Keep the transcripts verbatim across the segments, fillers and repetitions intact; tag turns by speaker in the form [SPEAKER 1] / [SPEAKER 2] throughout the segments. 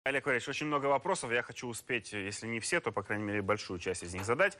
[SPEAKER 1] Олег Валерьевич, очень много вопросов. Я хочу успеть, если не все, то, по крайней мере, большую часть из них задать.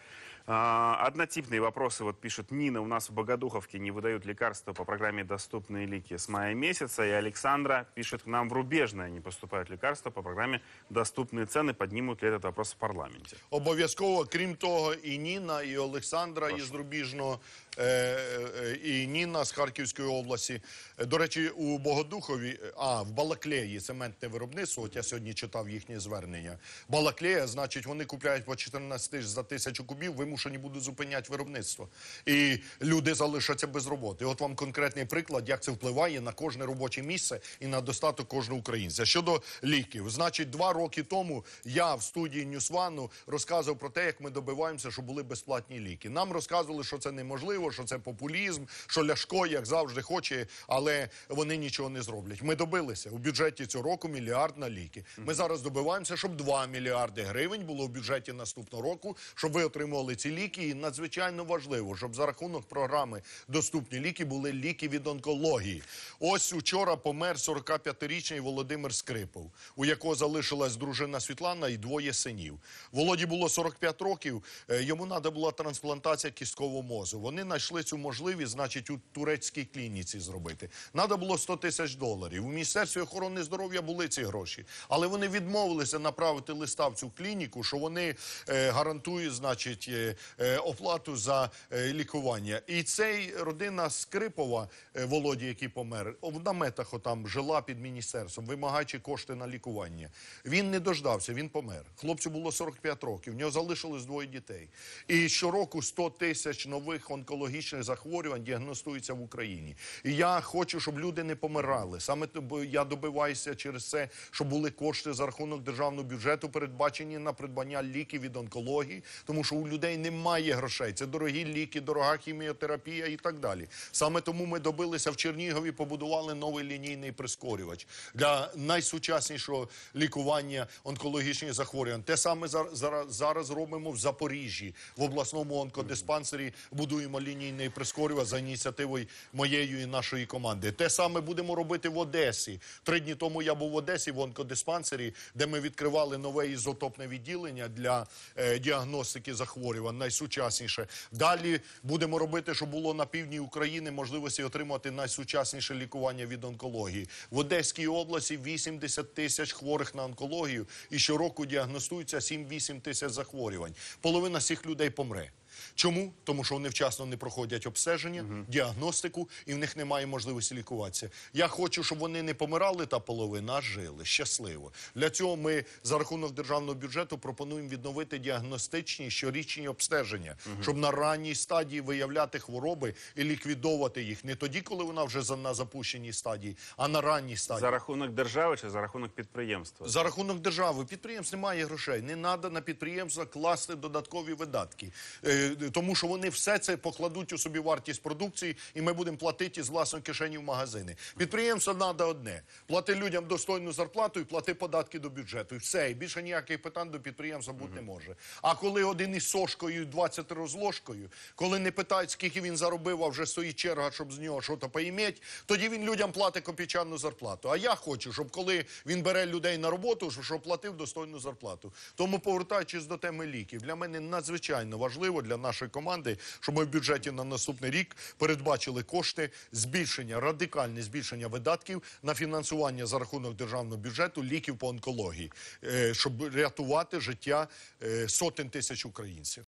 [SPEAKER 1] А, однотипные вопросы. Вот пишет Нина, у нас в Богодуховке не выдают лекарства по программе «Доступные лики» с мая месяца. И Александра пишет, к нам в Рубежное не поступают лекарства по программе «Доступные цены». Поднимут ли этот вопрос в парламенте?
[SPEAKER 2] Обов'язково. Крім того, і Ніна, і Олександра
[SPEAKER 1] Прошу.
[SPEAKER 2] із Рубіжного, е, е, і Ніна з Харківської області. Е, До речі, у Богодухові, а, в Балаклеї цементне виробництво, от я сьогодні читав їхнє звернення. Балаклея, значить, вони купляють по чотирнадцять тисяч за тисячу кубів, вимушені будуть зупиняти виробництво. І люди залишаться без роботи. От вам конкретний приклад, як це впливає на кожне робоче місце і на достаток кожного українця. Щодо ліків. Значить, два роки тому я в студії Ньюсвану розказував про те, як ми добиваємося, щоб були безплатні ліки. Нам розказували, що це неможливо, що це популізм, що Ляшко, як завжди, хоче, але вони нічого не зроблять. Ми добилися. У бюджеті цього року мільярд на ліки. Ми зараз добиваємося, щоб два мільярди гривень було в бюджеті наступного року, щоб ви отримували ці ліки. І надзвичайно важливо, щоб за рахунок програми «Доступні ліки» були ліки від онкології. Ось учора помер сорокап'ятирічний Володимир Скрипов, у якого залишилась дружина Світлана і двоє синів. Володі було сорок п'ять років, йому треба була трансплантація кісткового мозку. Вони знайшли цю можливість, значить, у турецькій клініці зробити. Треба було сто тисяч доларів. У Міністерстві охорони здоров'я були ці гроші. Але вони відмовилися направити листа в цю клініку, що вони е, гарантують, значить, е, е, оплату за е, лікування. І цей родина Скрипова, е, Володі, який помер, в наметах отам жила під міністерством, вимагаючи кошти на лікування. Він не дождався, він помер. Хлопцю було сорок п'ять років, в нього залишилось двоє дітей. І щороку сто тисяч нових онкологічних захворювань діагностуються в Україні. І я хочу, щоб люди не помирали. Саме я добиваюся через це, щоб були кошти за рахунок державного бюджету, передбачені на придбання ліків від онкології, тому що у людей немає грошей. Це дорогі ліки, дорога хіміотерапія і так далі. Саме тому ми добилися в Чернігові, побудували новий лінійний прискорювач для найсучаснішого лікування онкологічних захворювань. Те саме зараз, зараз робимо в Запоріжжі, в обласному онкодиспансері будуємо лінійний прискорювач за ініціативою моєї і нашої команди. Те саме будемо робити в Одесі. Три дні тому я був в Одесі в онкодиспансері, де ми відкривали нове ізотопне відділення для е, діагностики захворювань, найсучасніше. Далі будемо робити, щоб було на півдні України можливості отримати найсучасніше лікування від онкології. В Одеській області вісімдесят тисяч хворих на онкологію і щороку діагностується сім-вісім тисяч захворювань. Половина з цих людей помре. Чому? Тому що вони вчасно не проходять обстеження, угу. діагностику, і в них немає можливості лікуватися. Я хочу, щоб вони не помирали та половина, а жили щасливо. Для цього ми за рахунок державного бюджету пропонуємо відновити діагностичні щорічні обстеження, угу. щоб на ранній стадії виявляти хвороби і ліквідовувати їх. Не тоді, коли вона вже на запущеній стадії, а на ранній стадії.
[SPEAKER 1] За рахунок держави чи за рахунок підприємства?
[SPEAKER 2] За рахунок держави. Підприємств немає грошей. Не треба на підприємства класти додаткові видатки. Тому що вони все це покладуть у собі вартість продукції, і ми будемо платити з власної кишені в магазини. Підприємство треба одне – плати людям достойну зарплату і плати податки до бюджету. І все, і більше ніяких питань до підприємства бути не може. А коли один із сошкою, двадцять з ложкою, коли не питають, скільки він заробив, а вже стоїть черга, щоб з нього щось поїметь, тоді він людям платить копійчану зарплату. А я хочу, щоб коли він бере людей на роботу, щоб платив достойну зарплату. Тому, повертаючись до теми ліків, для мене надзвичайно важливо, для нашої команди, щоб ми в бюджеті на наступний рік передбачили кошти, збільшення, радикальне збільшення видатків на фінансування за рахунок державного бюджету ліків по онкології, щоб рятувати життя сотень тисяч українців.